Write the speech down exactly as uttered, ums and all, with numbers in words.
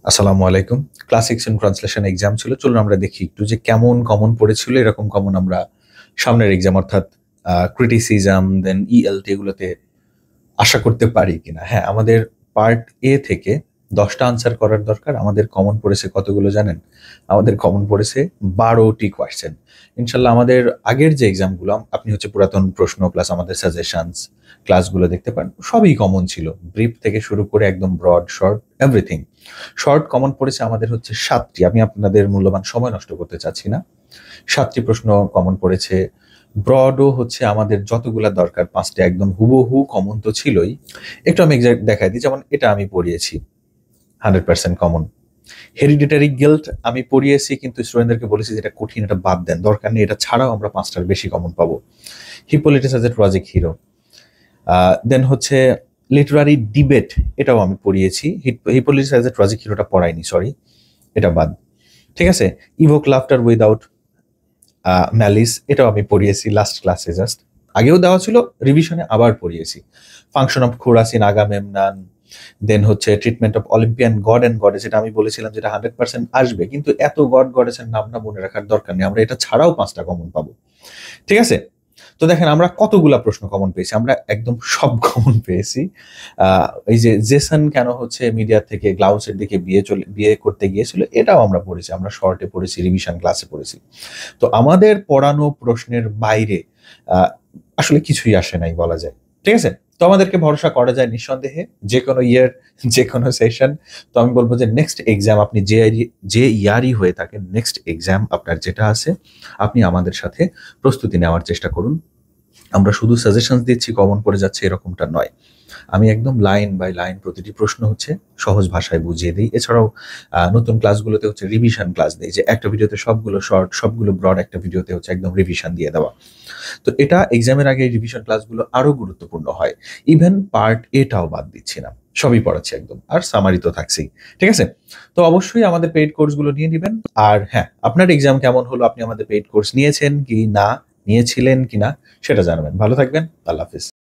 আসসালামু আলাইকুম। Class six in translation exam ছিল। চলুন আমরা দেখি একটু যে কেমন কমন পড়েছিল, এরকম কমন আমরা সামনের এক্সাম অর্থাৎ আ ক্রিটিসিজম দেন ইএলটি এগুলোতে আশা করতে পারি কিনা। হ্যাঁ, আমাদের পার্ট এ থেকে দশ টা আনসার করার দরকার। আমাদের কমন পড়েছে কতগুলো জানেন? আমাদের কমন পড়েছে বারো টি কোয়েশ্চেন। ইনশাআল্লাহ আমাদের আগের যে এক্সামগুলো আপনি হচ্ছে পুরাতন প্রশ্ন প্লাস আমাদের সাজেশনস ক্লাসগুলো দেখতে পারেন। সবই কমন ছিল। ব্রিফ থেকে শুরু করে একদম broad, short everything. Short common পড়েছে আমাদের হচ্ছে সাত টি। আমি আপনাদের মূল্যবান সময় নষ্ট করতে চাচ্ছি না। সাত টি প্রশ্ন কমন পড়েছে। ব্রডও হচ্ছে আমাদের যতগুলা দরকার পাঁচ টা একদম হুবহু কমন তো ছিলই। একটু আমি এক্সাক্ট দেখাই দিই। যেমন এটা আমি পড়িয়েছি। Hundred percent common. Hereditary guilt আমি পড়িয়েছি কিন্তু স্টুডেন্টদেরকে বলেছি যে এটা কঠিন, এটা বাদ দেন। দরকার নেই, এটা ছাড়াও আমরা পাঁচ টার বেশি কমন পাবো। Hippolytus as a tragic hero. Uh then হচ্ছে লিটারারি ডিবেট, এটাও আমি পড়িয়েছি। Hip Hippolytus as a tragic হিরোটা পড়াইনি, সরি। এটা বাদ। ঠিক আছে? Evoke laughter without a malice, এটাও আমি পড়িয়েছি লাস্ট ক্লাসে জাস্ট। আগেও দেওয়া ছিল, রিভিশনে আবার পড়িয়েছি। ফাংশন অফ খুরাসিন, আগামেমনান, দেন হচ্ছে treatment of Olympian god and goddess, এটা আমি বলেছিলাম যেটা হান্ড্রেড পার্সেন্ট আসবে। কিন্তু এত গড গডেসের নাম না মনে রাখার দরকার নেই। আমরা এটা ছাড়াও পাঁচ টা কমন পাবো। ঠিক আছে? তো দেখেন আমরা কতগুলা প্রশ্ন কমন পেয়েছি। আমরা একদম সব কমন পেয়েছি। আ এই যে জেসন কেন হচ্ছে মিডিয়া থেকে গ্লাউসের দিকে বিয়ে চলে বিয়ে করতে গিয়েছিল, এটাও আমরা পড়েছি। আমরা শর্টে পড়েছি, রিভিশন ক্লাসে পড়েছি। তো আমাদের পড়ানো প্রশ্নের বাইরে আ আসলে কিছুই আসে নাই বলা যায়। ঠিক আছে? তো আমাদেরকে ভরসা করা যায় নিঃসন্দেহে যেকোনো ইয়ার, যেকোনো সেশন। তো আমি বলব যে নেক্সট এক্সাম আপনি যে ইয়ারই যে ইয়ারই হয়ে থাকেন, নেক্সট এক্সাম আপনার যেটা আছে আপনি আমাদের সাথে প্রস্তুতি নেওয়ার চেষ্টা করুন। আমরা শুধু সাজেশনস দিচ্ছি, কমন পড়ে যাচ্ছে এরকমটা নয়। আমি একদম লাইন বাই লাইন প্রতিটি প্রশ্ন হচ্ছে সহজ ভাষায় বুঝিয়ে দিই। এছাড়াও আ নতুন ক্লাসগুলোতে হচ্ছে রিভিশন ক্লাস দেই যে একটা ভিডিওতে সবগুলো শর্ট, সবগুলো ব্রড, একটা ভিডিওতে হচ্ছে একদম রিভিশন দিয়ে দেওয়া। তো এটা এক্সামের আগে রিভিশন ক্লাসগুলো আরো গুরুত্বপূর্ণ হয়। ইভেন পার্ট এ টাও বাদ দিচ্ছি না। সবই পড়াচ্ছি একদম। আর সামারি তো থাকছেই। ঠিক আছে? তো অবশ্যই আমাদের পেইড কোর্সগুলো নিয়ে নিবেন। আর হ্যাঁ, আপনার এক্সাম কেমন হলো? আপনি আমাদের পেইড কোর্স নিয়েছেন কি না, নিয়েছিলেন কিনা সেটা জানাবেন। ভালো থাকবেন। আল্লাহ হাফেজ।